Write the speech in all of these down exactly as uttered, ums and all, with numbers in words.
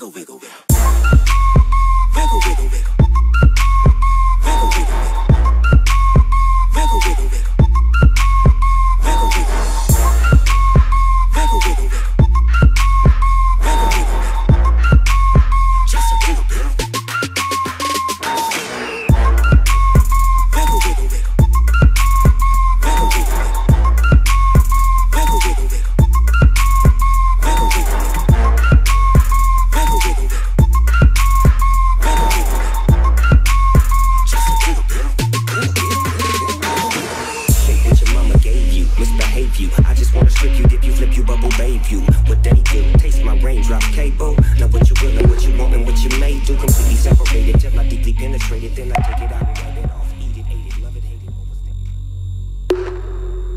Wiggle, wiggle, wiggle. Wiggle, wiggle, wiggle. Wiggle, wiggle, wiggle. Wiggle, wiggle, wiggle. Wiggle, wiggle, wiggle. Wiggle, wiggle, wiggle. Wiggle, wiggle, wiggle. Just a little bit. Wiggle, wiggle, wiggle. Wiggle, wiggle, wiggle. Wiggle, wiggle, wiggle. Wiggle, wiggle, wiggle. Wiggle, wiggle, wiggle. Wiggle, wiggle, wiggle. Just a little bit. Take what your mama gave you, misbehave you. I just wanna strip you, dip you, flip you, bubble babe you. What they do, taste my raindrop cable. Now what you will and what you want and what you may do. Completely separated till I deeply penetrate it. Then I take it out and write it off. Eat it, ate it, love it, hate it, overstay it.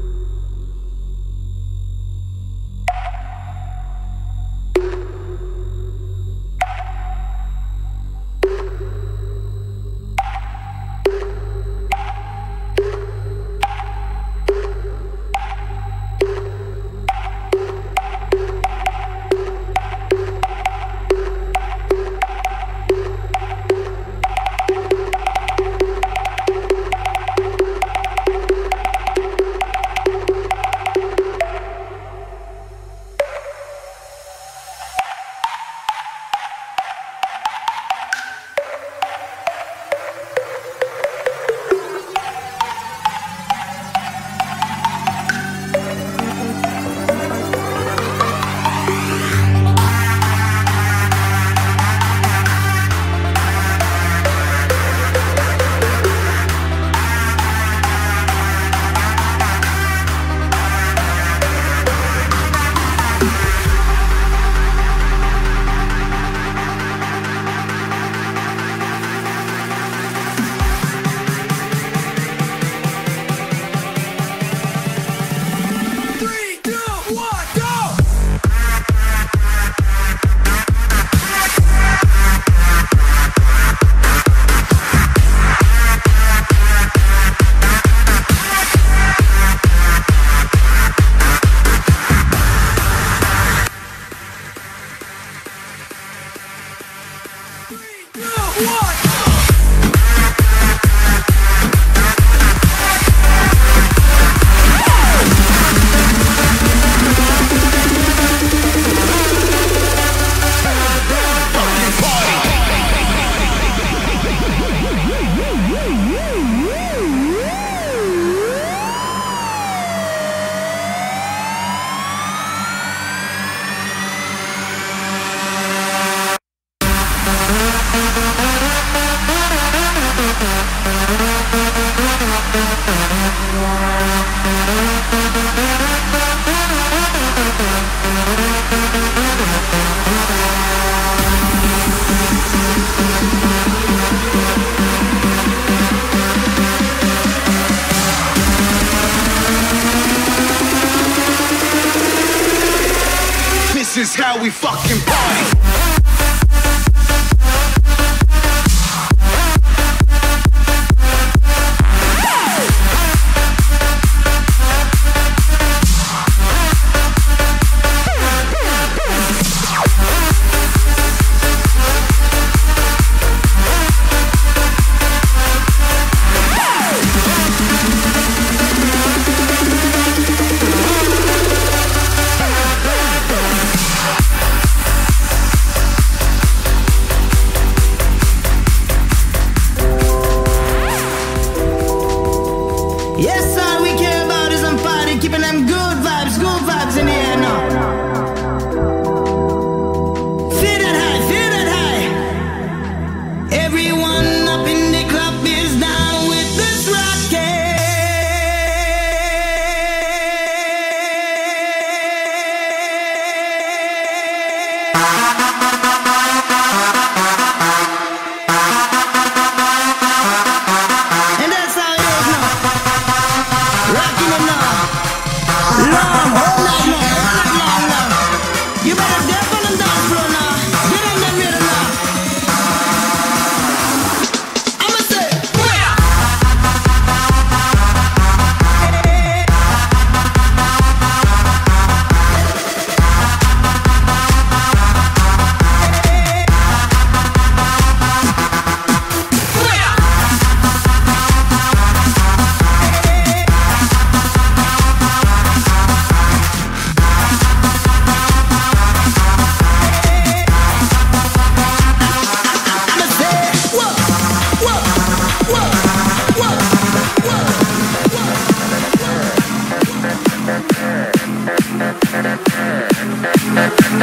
This is how we fucking party.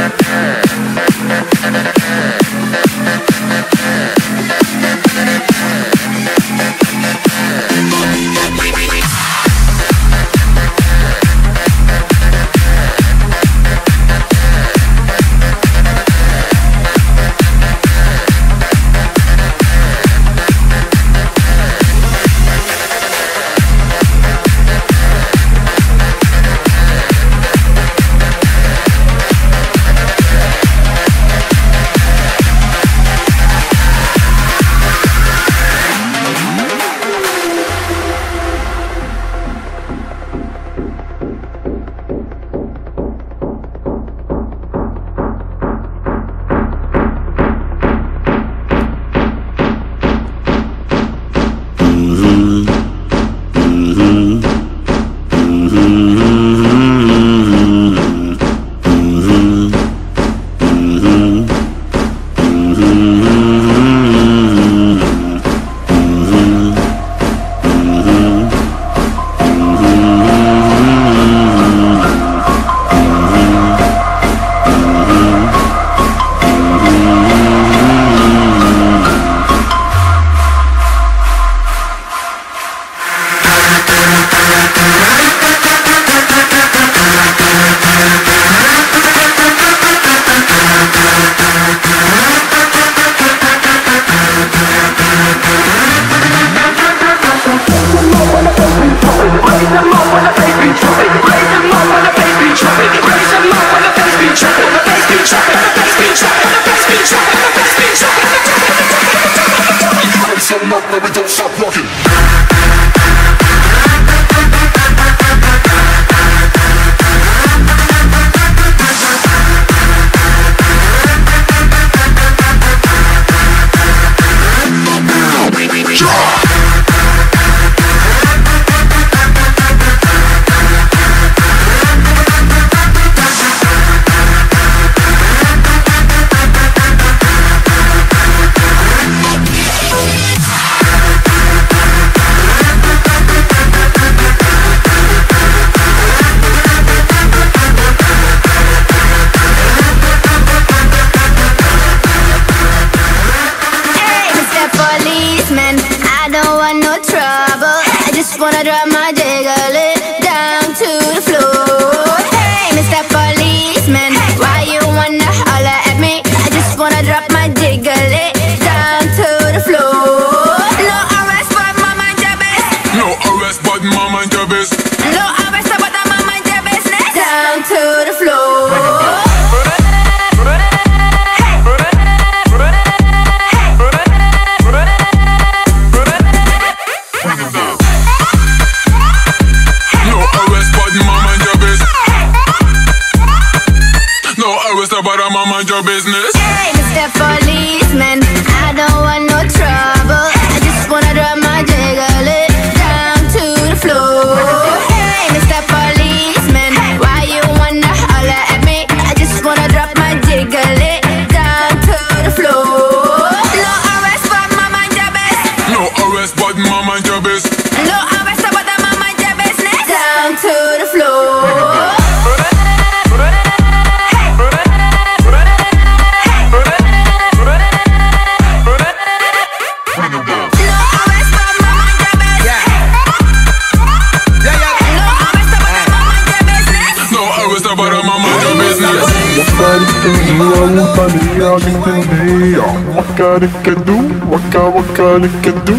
Wakarikadu, waka wakarikadu,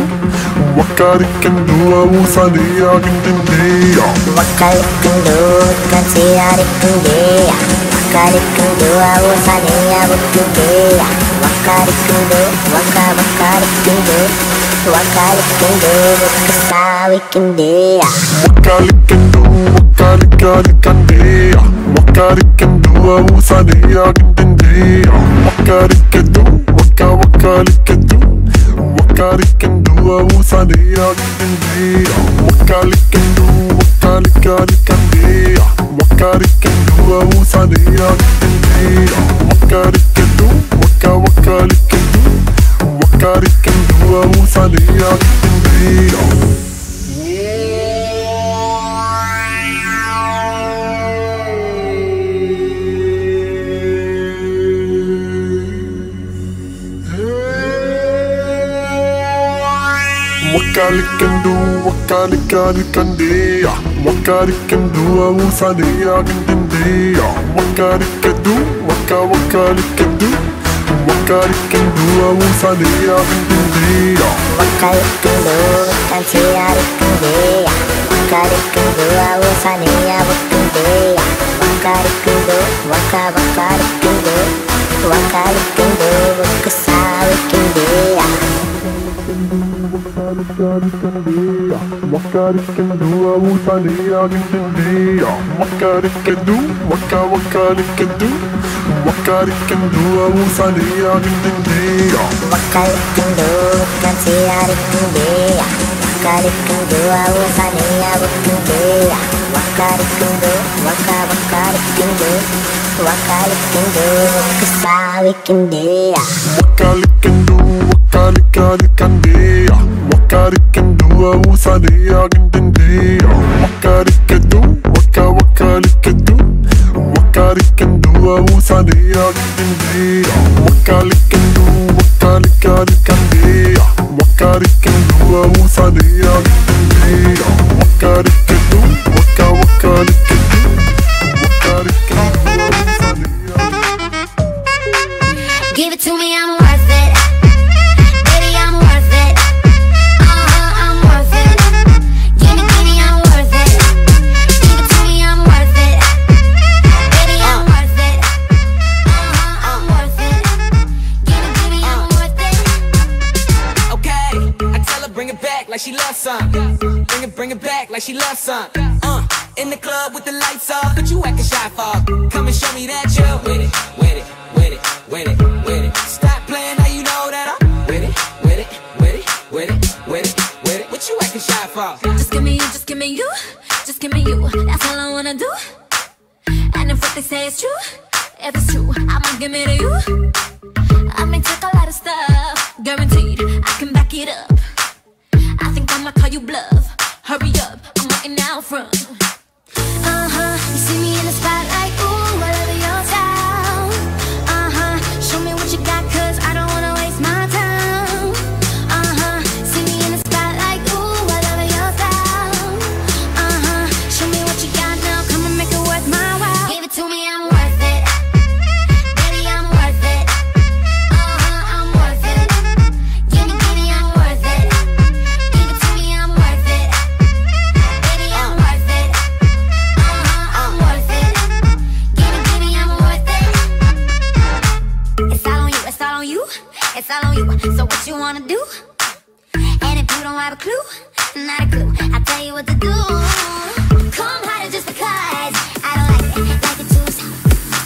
wakarikadu, awusalia gitindea. Wakarikadu, kansiarikindea. Wakarikadu, awusalia gitindea. Wakarikadu, waka wakarikadu, wakarikadu, wakasawikindea. Wakarikadu, wakarikadikandea. Wakarikadu, awusalia gitindea. Wakarikadu, waka wakarikadu, wakarikadu, awusalia gitindea. Wakarikadu, wakarikadikandea. Wakarikadu, awusalia gitindea. Wakarikadu, waka wakarikadu, wakarikadu, awusalia gitindea. wakalikandu, wakalikandia, wakalikandu, awusadia, gindia, wakalikandu, waka wakalikandu, wakalikandu, awusadia, gindia. Wakalikandu, kansia rikandia, wakalikandu, awusadia, gindia, wakalikandu, waka wakalikandu, wakalikandu, wakusawikandia. Wakalikandia, wakalikandu, awusadia, gindia, wakalikandu, waka wakalikandu, wakalikandu, awusadia, gindia. Wakalikandu, kansia rikandia, wakalikandu, awusadia, gindia, wakalikandu, waka wakalikandu, wakalikandu, wakusawikandia. Wakalikandu, wakalikandia, wakalikandu, awusadia, gindia, wakalikandu, waka wakalikandu, wakalikandu, awusadia, gindia, wakalikandu, wakalikandia, wakalikandu, awusadia, gindia, wakalikandu, waka wakalikandu, wakalikandu, awusadia. Give it to me, I'm worth it. Baby, I'm worth it. Uh-huh, I'm worth it. Give me, give me, I'm worth it. Give it to me, I'm worth it. Baby, I'm worth it. Uh-huh, I'm worth it. Give me, give me, I'm worth it. Okay, I tell her bring it back like she loves some. Bring it, bring it back like she loves some. Uh, in the club with the lights off, but you acting shy for. Come and show me that you're with it, with it, with it, with it, with it. Stop playing, now you know that I'm with it, with it, with it, with it, with it, with it. What you acting shy for? Just give me you, just give me you. Just give me you, that's all I wanna do. And if what they say is true, if it's true, I'ma give it to you. I may take a lot of stuff, guaranteed I can back it up. I think I'ma call you bluff. Hurry up, I'm walking out front. Uh-huh, you see me in the spotlight, ooh, I love your style. Uh-huh, show me what you got, cause I don't wanna waste my time. Uh-huh, see me in the spotlight, ooh, I love your style. Uh-huh, show me what you got now, come and make it worth my while. Give it to me, I'm worth it. Baby, I'm worth it. Uh-huh, I'm worth it. Give me, give me, I'm worth it. Give it to me, I'm worth it. Baby, I'm worth it. Uh-huh, I'm worth it. Give me, give me, I'm worth it. It's all on you, it's all on you, it's all on you. So what you wanna do? And if you don't have a clue, not a clue, I'll tell you what to do. Come harder just because I don't like it, like it too soft.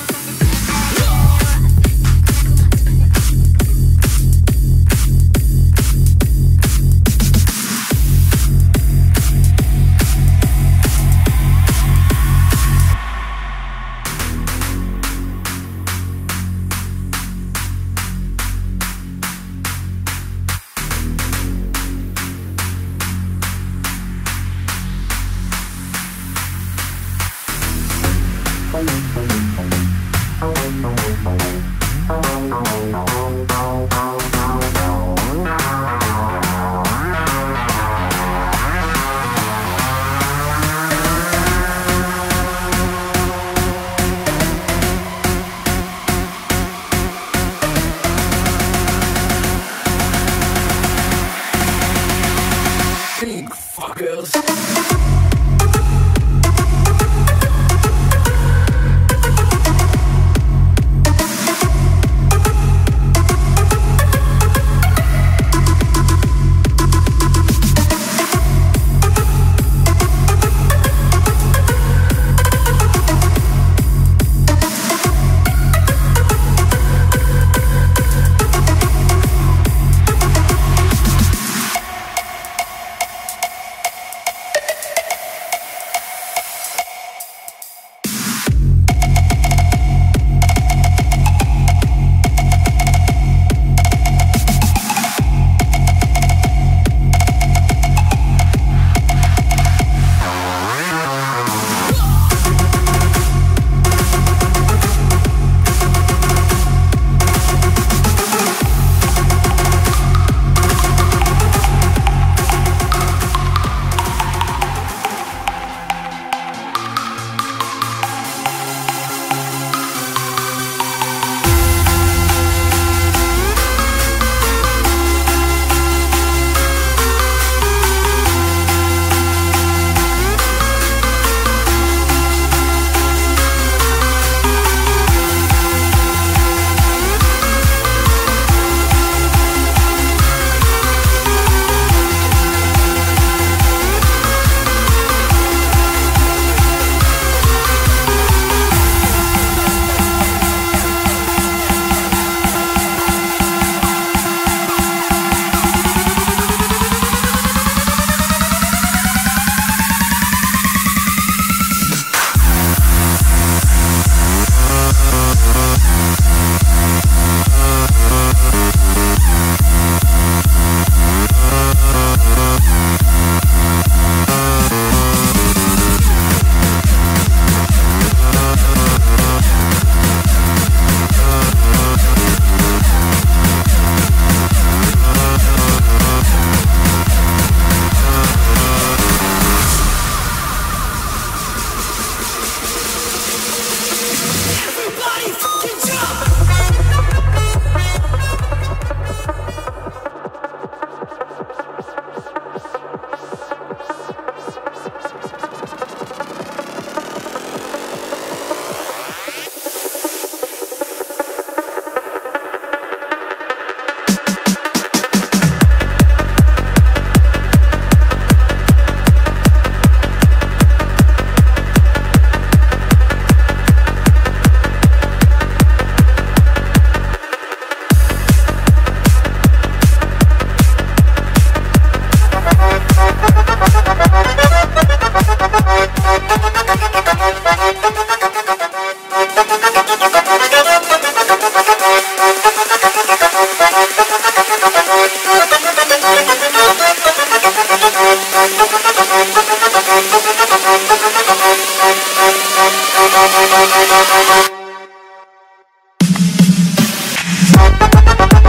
Fuckers.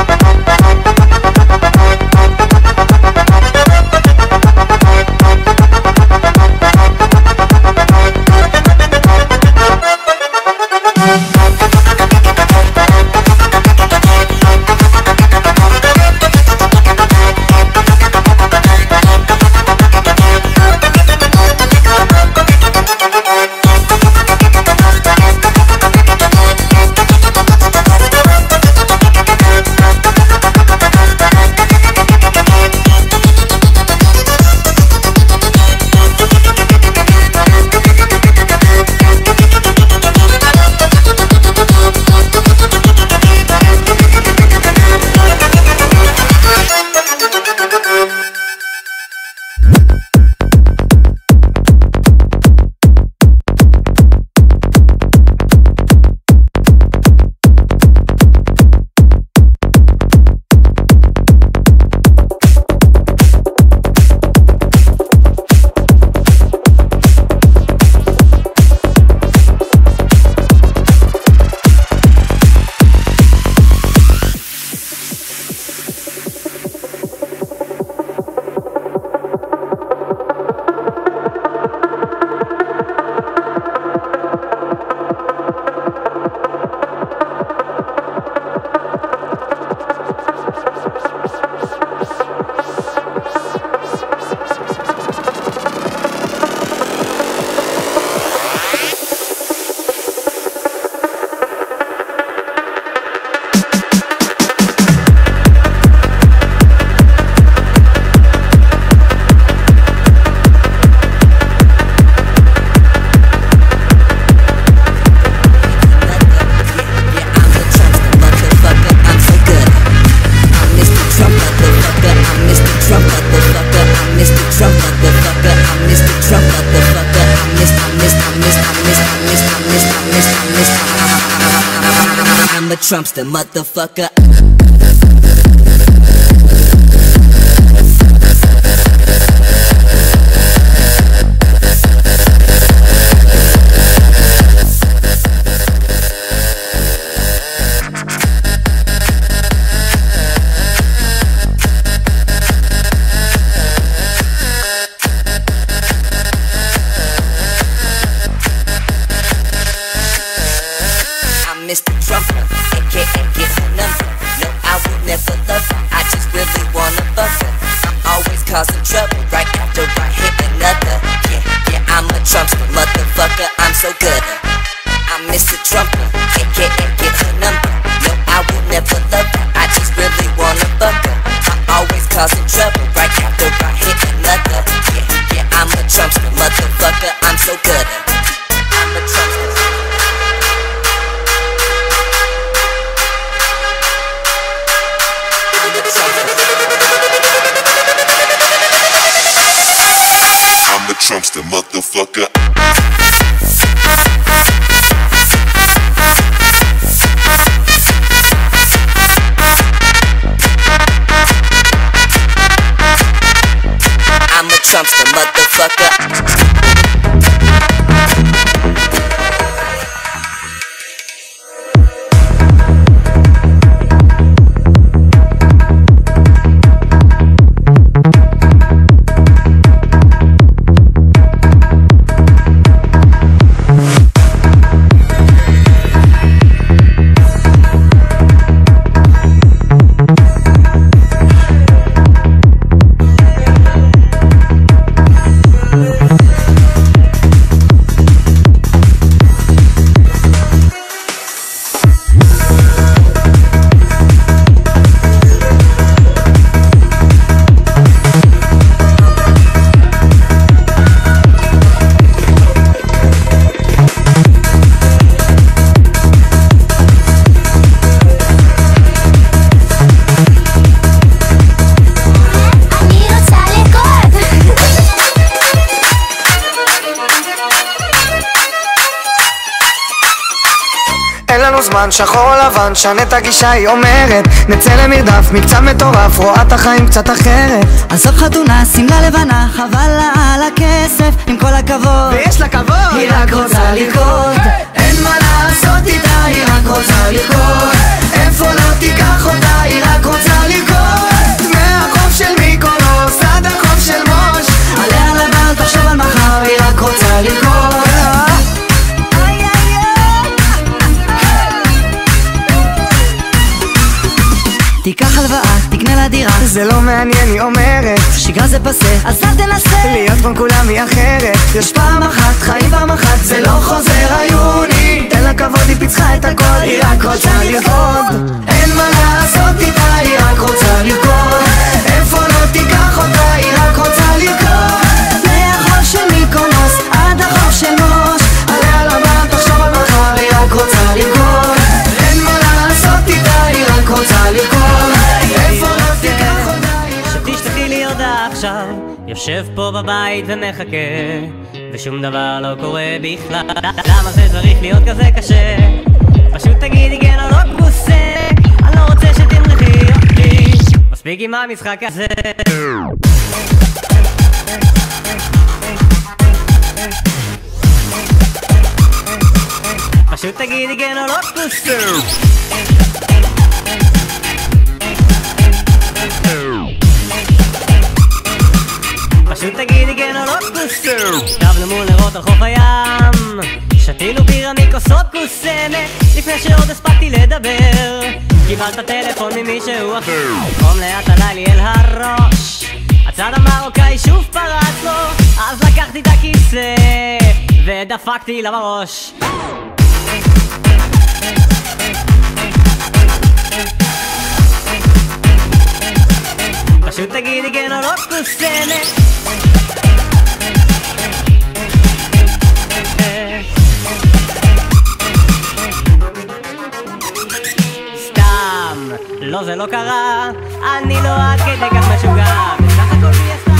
I'm a Trumpster, motherfucker. Mister Trumper, aka get her number. No, I would never love her, I just really wanna fuck her. I'm always causing trouble, right after I hit another. Yeah, yeah, I'm a Trumpster, motherfucker, I'm so good. I'm Mister Trumper, aka get her number. No, I would never love her, I just really wanna fuck her. I'm always causing trouble, right after I hit another. Yeah, yeah, I'm a Trumpster, motherfucker, I'm so good. I'm a Trumpster. I'm the Trumpster, motherfucker. I'm a Trumpster, motherfucker. אין לנו זמן, שחור לבן, שנה את הגישה, היא אומרת נצא למרדף, מקצב מטורף, רואה את החיים קצת אחרת. עזוב חתונה, שמלה לבנה, חבל לה על הכסף, עם כל הכבוד ויש לה כבוד, היא רק רוצה לרקוד. אין מה לעשות איתה, היא רק רוצה לרקוד. איפה לא תיקח אותה, היא רק הלוואה, תקנה לה דירה. זה לא מעניין, היא אומרת שגרה זה פסה, אז אל תנסה להיות כמו כולם היא אחרת. יש פעם אחת, חיים פעם אחת, זה לא חוזר היוני. תן לה כבוד, היא פיצחה את הכל, היא רק רוצה לרקוד. אין מה לעשות איתה, היא רק רוצה לרקוד. איפה לא תיקח אותה, היא רק רוצה לרקוד. מהחוף של מיקונוס עד החוף של מוש, עליה לבן, תחשוב על מחר, היא רק רוצה לרקוד. אין מה לעשות איתה, היא רק רוצה לרקוד. איפה לא תיקח אותה, שתשתתי לי הודעה עכשיו, יושב פה בבית ומחכה, ושום דבר לא קורה בכלל. למה זה צריך להיות כזה קשה? פשוט תגידי כן או לא פרוסה, אני לא רוצה שתמרחי אותי, מספיק עם המשחק הזה. פשוט תגידי כן או לא פרוסה. פשוט תגידי כן או לא פרוסה. שבנו מול נרות על חוף הים, שתינו בירה מכוסות קוסמת, לפני שעוד הספקתי לדבר קיבלת טלפון ממישהו אחר, חום לאט עלה לי אל הראש, הצד המרוקאי שוב פרץ לו, אז לקחתי את הכיסא ודפקתי לה בראש. פשוט תגידי כן או לא קוסמת. סתם, לא זה לא קרה, אני לא עד כדי כך משוגע, בסך הכל מי עשתה.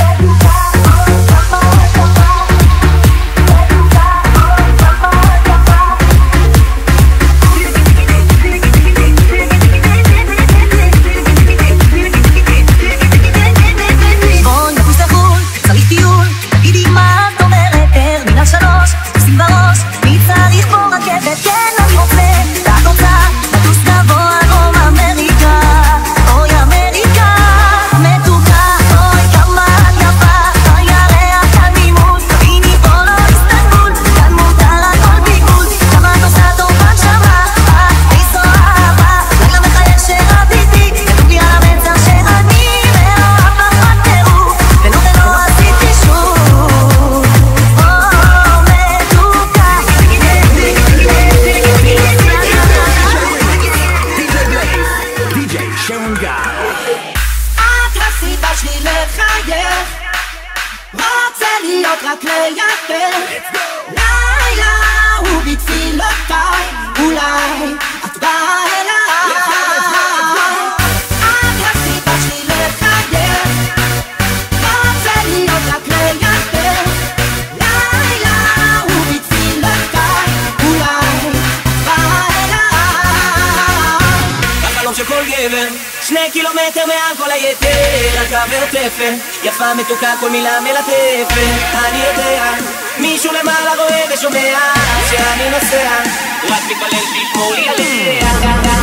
שני קילומטר מעל כל היתר, הקו ורטפת, יפה מתוקה כל מילה מלטפת. אני יודע, מישהו למעלה רואה ושומע שאני נוסע, רק מתפלל שישמור לי עליה,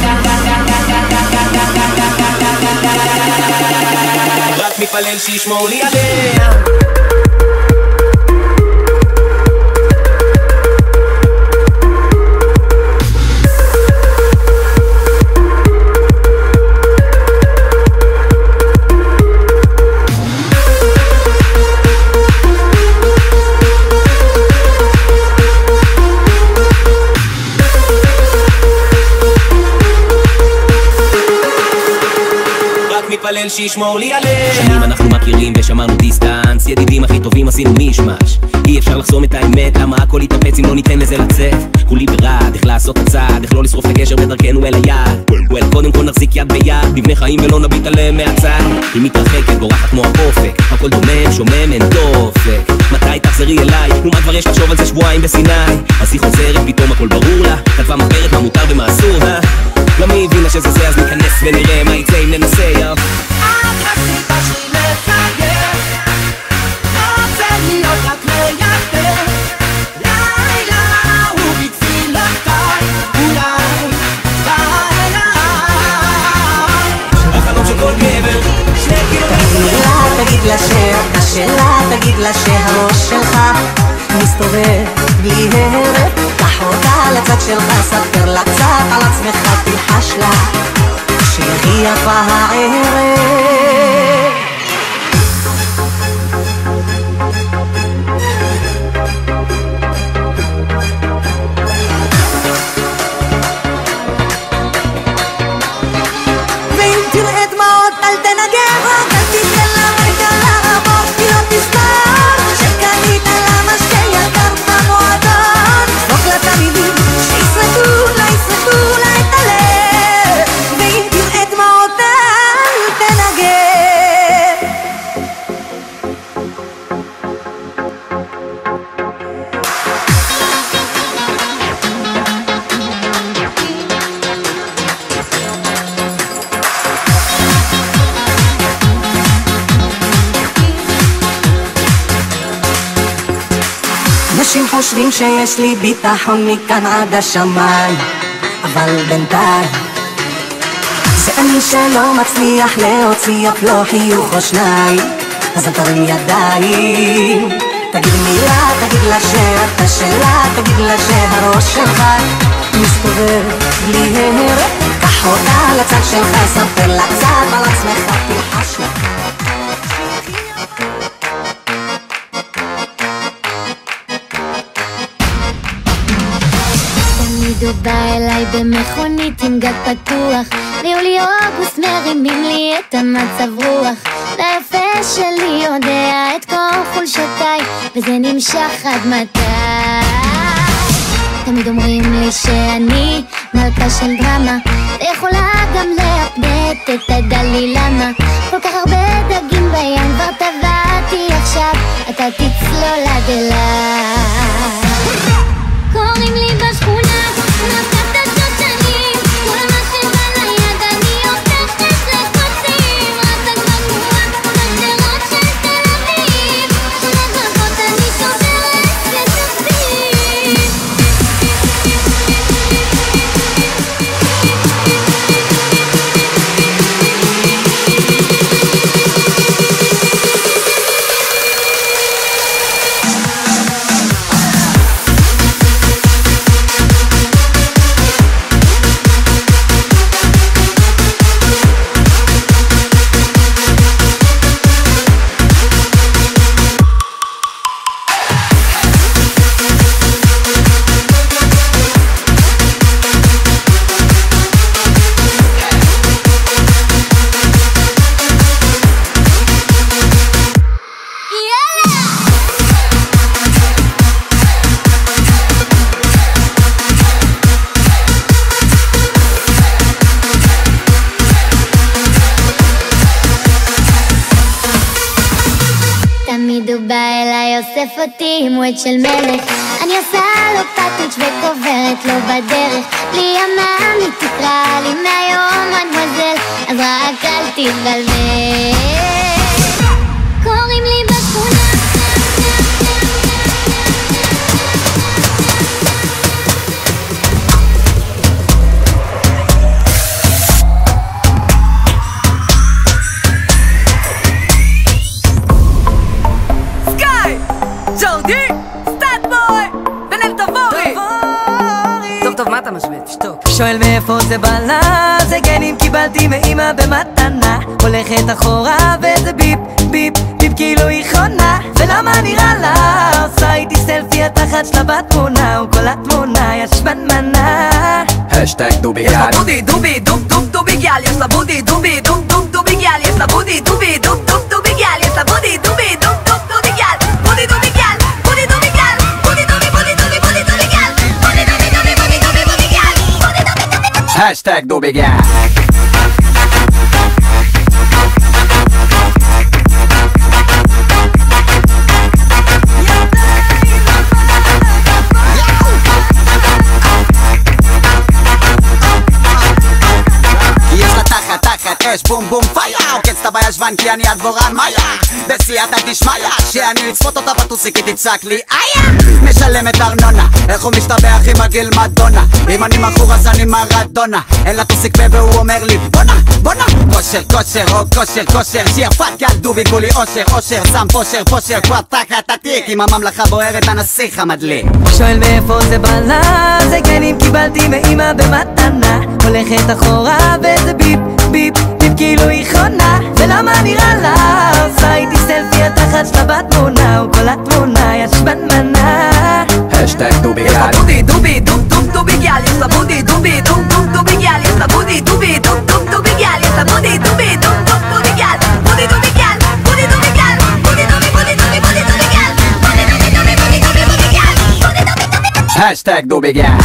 רק מתפלל שישמור לי עליה. מתפלל שישמור לי עליה. שנים אנחנו מכירים ושמרנו דיסטנס, ידידים הכי טובים עשינו מישמש, אי אפשר לחסום את האמת, למה הכל יתאפץ אם לא ניתן לזה לצאת. כולי ברד, איך לעשות את הצעד, איך לא לשרוף את הקשר בדרכנו אל היד. וואל, קודם כל נחזיק יד ביד, נבנה חיים ולא נביט עליהם מהצד. היא מתרחקת, בורחת כמו האופק, הכל דומם, שומם, אין דופק. מתי תחזרי אליי? נו מה כבר יש לחשוב על זה שבועיים בסיני? אז היא חוזרת, פתאום הכל ברור לה, כתבה מחברת מה מותר ומה אסור, אה? גם היא הבינה שזה זה, אז ניכנס ונראה מה יצא אם ננסה, יא. את הסיבה שלי לחייך, רוצה להיות רק לידך, לילה הוא בתפילותיי, אולי בא אליי. החלום של כל גבר, שני קילומטר. תגיד לה שאתה שלה, תגיד לה שהראש שלך מסתובב בלי הרף, קח אותה לצד שלך, ספר לה קצת על עצמך, תלחש לה שירים יפה הערב. ואם תראה דמעות אל תנגר, אל תיתן לה רגע לעבור, היא לא תסתור שקנית לה משקה יקר במועדון. סמוק לתלמידים שישרפו לה, ישרפו לה את הלב, ואם תראה דמעות אל תנגר. אנשים חושבים שיש לי ביטחון מכאן עד השמיים, אבל בינתיים זה אני שלא מצליח להוציא אף לא חיוך או שניים. אז אל תרים ידיים, תגיד מילה, תגיד לה שאתה שלה, תגיד לה שהראש שלך מסתובב בלי הרף. קח אותה לצד שלך, ספר לה קצת על עצמך, תלחש לה. הוא בא אליי במכונית עם גג פתוח, ביולי אוגוסט מרימים לי את המצב רוח, והיפה שלי יודע את כל חולשותיי, וזה נמשך עד מתי. תמיד אומרים לי שאני מלכה של דרמה, ויכולה גם להפנט את הדלי למה. כל כך הרבה דגים בים כבר טבעתי, עכשיו אתה תצלול עד אליי. קוראים לי בשכונה נפת השושנים, כל מה שבא ליד אני הופכת לקוצים. רצת בקבועה בשדרות של תל אביב, שני דרכות אני שוברת לתקציב. תמיד הוא בא אליי, אוסף אותי עם וייט של מלך, אני עושה לו פאטוץ' וקוברת לו בדרך. בלי המאמי תקרא לי מהיום מדמוזל, אז רק אל תתבלבל. קוראים לי בשכונה שואל מאיפה זה בא לה, זה גנים קיבלתי מאמא במתנה. הולכת אחורה וזה ביפ ביפ ביפ כאילו היא חונה. ולמה נראה לה עושה איתי סלפי התחת שלה בתמונה, וכל התמונה ישבן מנה. השטג דובי גל, יש לה בודי דובי דוב דוב דובי גל, יש לה בודי דובי דוב דוב דובי גל, יש לה בודי דובי דוב דוב דובי גל, יש לה בודי דובי דוב דוב דובי גל, בודי דובי גל, בודי דובי גל, בודי דובי בודי דובי בודי דובי גל, בודי דובי דובי בודי דובי בודי גל, בודי דובי דובי. השטג דובי גל. אש בום בום פייר, עוקץ את בישבן כי אני הדבורן מאיה. בסייעתא דשמיא, שאני אצפות אותה בטוסיק היא תצעק לי איה. משלמת ארנונה, איך הוא משתבח עם הגיל מדונה. אם אני מכור אז אני מרדונה, אין לה טוסיק פה והוא אומר לי בונה בונה. כושר כושר או כושר כושר, שיר פת יד דובי גולי אושר אושר, שם פושר פושר כבר תחת התיק, עם הממלכה בוערת הנסיך המדליק. שואל מאיפה זה בא לה, זה גנים קיבלתי מאמא במתנה. הולכת אחורה וזה ביפ ביפ כאילו היא חונה, ולמה נראה לה עושה איתי סלפי התחת שלה בתמונה, וכל התמונה יש בנמנה. השטג דובי גל. בודי דובי דוב דוב דובי גל, יש לה בודי דובי דוב דוב דובי גל, יש לה בודי דובי דוב דוב דובי גל, יש לה בודי דובי דוב דוב דובי גל, בודי דובי גל, בודי דובי גל, בודי דובי בודי דובי בודי דובי גל, בודי דובי דובי בודי דובי בודי גל, בודי דובי דובי. השטג דובי גל.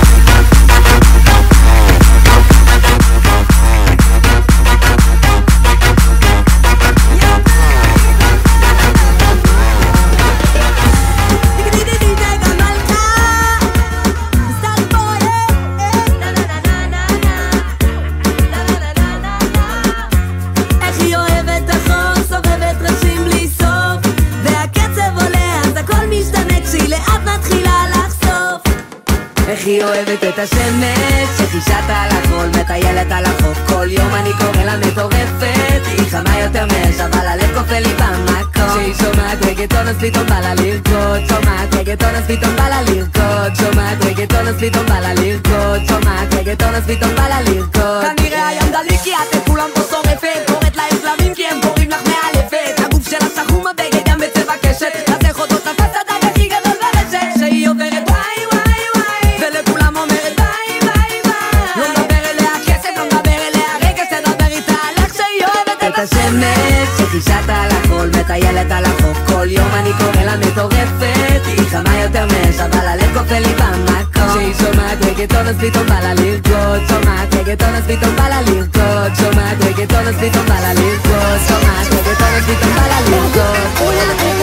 איך היא אוהבת את השמש, שחישת על החול, מטיילת על החוף, כל יום אני קורא לה מטורפת, היא חמה יותר מאש, אבל הלב כופה לי במקום. כשהיא שומעת רגטון אז פתאום בא לה לרקוד, שומעת רגטון אז פתאום בא לה לרקוד, שומעת רגטון אז פתאום בא לה לרקוד, שומעת רגטון אז פתאום בא לה לרקוד. כנראה היום דלי כי את את כולם פה שורפת, קוראת לה אסלאמים כי הם קוראים לך מאלפת, הגוף שלה שחום הבגד גם בצבע קשת, אז איך אותו תפס הדג הכי גדול ברשת, שהיא עוברת וואי וואי וואי ולכולם אומרת ביי ביי ביי, לא מדבר אליה כסף, לא מדבר אליה רגע, תדבר איתה על איך שהיא אוהבת את השמש, שחישת על החול, מטיילת על החוף, כל יום אני קורא לה מטורפת, היא חמה יותר מאש, אבל הלב כופה לי במקום. כשהיא שומעת רגטון אז פתאום בא לה לרקוד, שומעת רגטון אז פתאום בא לה לרקוד, שומעת רגטון אז פתאום בא לה לרקוד, שומעת רגטון אז פתאום בא לה לרקוד.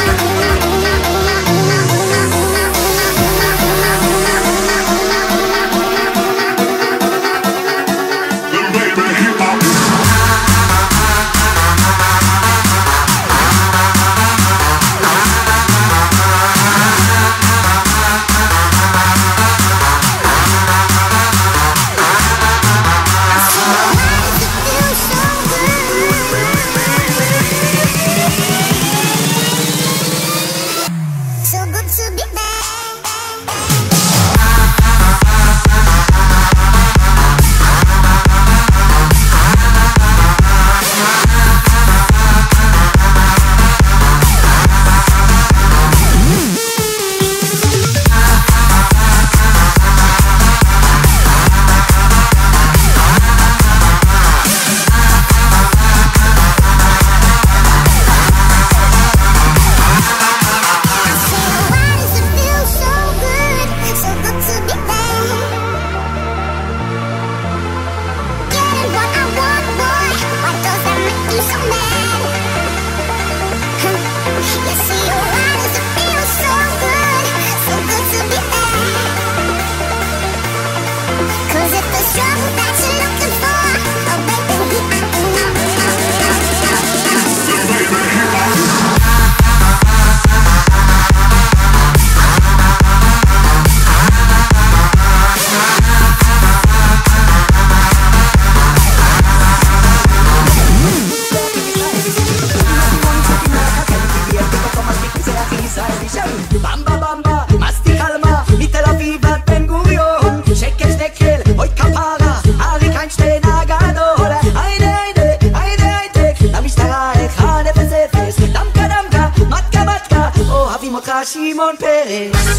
שמעון פרס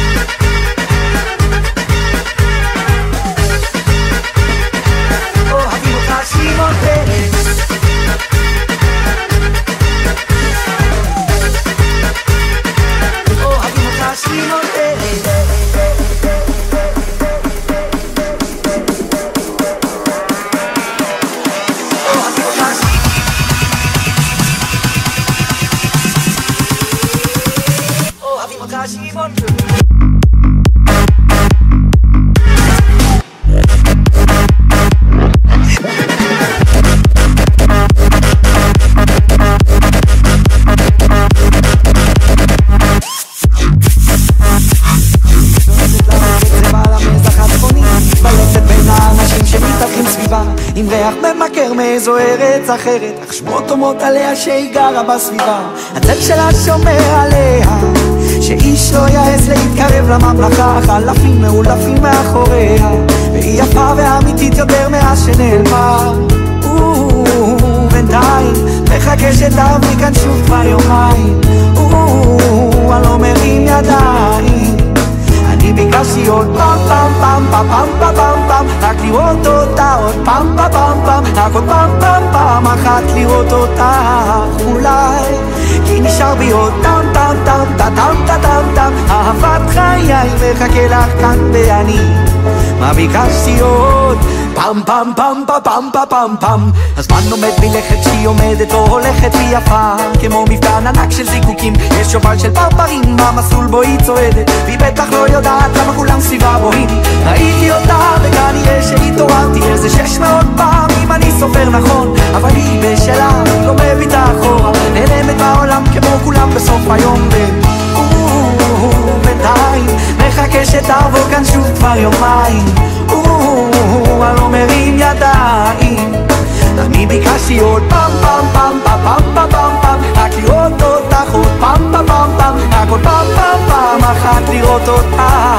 אוהבים אותך שמעון פרס אוהבים אותך שמעון פרס עם ריח ממכר מאיזו ארץ אחרת, אך שמות אומרות עליה שהיא גרה בסביבה. הצל שלה שומר עליה שאיש לא יעז להתקרב לממלכה, חלפים מאולפים מאחוריה, והיא יפה ואמיתית יותר מאז שנעלמה. תעברי כאן שוב כבר יומיים, אני לא מרים ידיים. אני ביקשתי עוד פעם פעם פעם פעם פעם פעם פעם פעם רק לראות אותה עוד פעם פעם פעם פעם רק עוד פעם פעם פעם אחת לראות אותה אולי כי נשאר בי עוד טם טם טם טם טם טם טם טם אהבת חיי מחכה לך כאן ואני מה ביקשתי עוד פעם פעם פעם פעם פעם פעם פעם פעם הזמן עומד מלכת שהיא עומדת או הולכת ויפה כמו מפגן ענק של זיקוקים יש שובל של פרפרים במסלול בו היא צועדת והיא בטח לא יודעת למה כולם סביבה בוהים ראיתי אותה וכנראה שהתעוררתי איזה שש מאות פעם אם אני סופר נכון אבל היא בשלה לא מביטה אחורה נעלמת בעולם כמו כולם בסוף היום בינתיים מחכה שתעבור כאן שוב כבר יומיים אני לא מרים ידיים אני ביקשתי עוד פעם פעם פעם פעם פעם פעם פעם פעם רק לראות אותך עוד פעם פעם פעם פעם רק עוד פעם פעם פעם אחת לראות אותך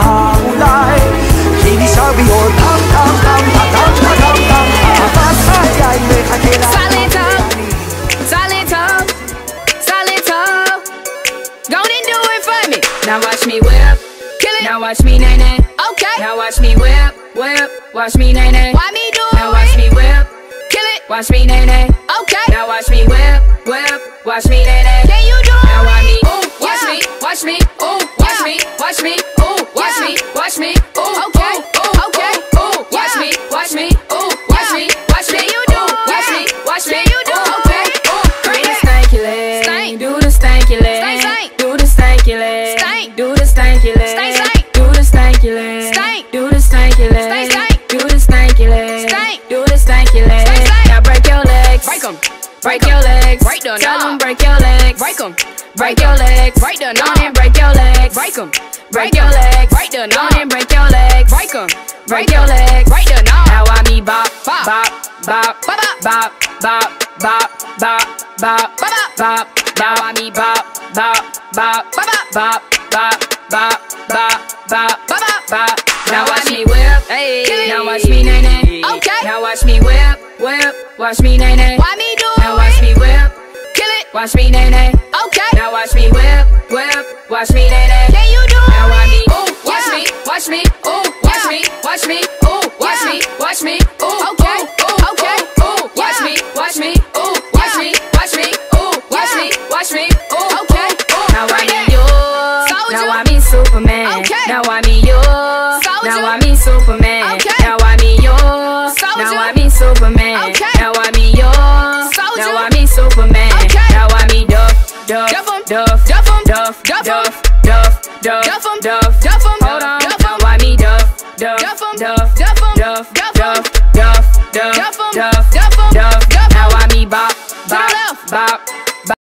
אולי כי נשאר בי עוד פעם פעם פעם פעם פעם פעם פעם אהבת חיי מחכה לך Silent talk, silent talk, silent talk Go and do it for me Now watch me whip, kill it Now watch me nay nay Okay Now watch me whip, whip Watch me nay nay Why me do it? Now watch me whip, kill it Watch me nay nay Okay Now watch me whip, whip Watch me nay nay Can you do it? Now watch me, ooh, watch me, watch me, ooh, watch me, watch me, ooh, watch me, watch me, ooh, okay, ooh, okay, ooh, watch me, watch me, ooh, watch me, watch me, you do, watch me, watch me, you do, okay, ooh, do the stanky leg, do the stanky leg, do the stanky leg, do the stanky leg, do the stanky leg, do the stanky leg, do the stanky leg, do the stanky leg. Now break your legs, break 'em. Break your legs, break them. Tell them break your legs, break 'em. Break your legs, break them. On and break your legs, break 'em. Break your legs, break them. On and break your legs, break 'em. Break your legs, break them. Now I me bop, bop, bop, bop, bop, bop, bop, bop, bop, bop, bop. Now I me bop, bop, bop, bop, bop, bop, bop, bop, bop, bop, bop. Now watch me whip, hey. Now watch me nay nay. Okay. Now watch me whip, whip. Watch me nay nay. Why me do it? Now watch me whip, kill it. Watch me nay nay. Okay. Now watch me whip, whip. Watch me nay nay. Can you do it? Now watch me, ooh, watch me, watch me, ooh, watch me, watch me, ooh, watch me, watch me, ooh, okay, ooh, okay, ooh, watch me, watch me, ooh, watch me, watch me, ooh, watch me, watch me, ooh, okay, ooh. Now I me you, now I me Superman. Okay. Now I me you, now I me Superman. Okay. Now I me you, now I me Superman. Okay. Now I me you, now I me Superman. Okay. Now I me Duff, Duff, Duff, Duff, Duff, Duff, Duff, Duff, Duff, Duff, Duff, Duff,